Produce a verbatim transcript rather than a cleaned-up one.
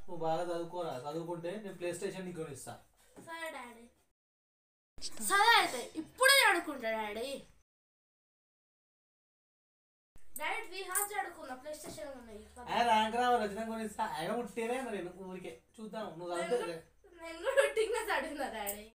నువ్వు బాగా చదువుకోరా, చదువుకుంటే నేను ప్లే స్టేషన్ నీకు కొనిస్తా. సరే డాడీ. సరే అయితే ఇప్పుడే ఆడుకుంటా డాడీ. డాడీ త్రీ హార్స్ ఆడుకున్నా, ప్లే స్టేషన్ ఉన్నాయి. ర్యాంక్ రావాలి వచ్చినా కొనిస్తా. ఆయన ముట్టేనే నేను ఊరికే చూద్దాం. నువ్వు చదువుతుంది నేను కూడా టింగస్ అడిగినా డాడీ.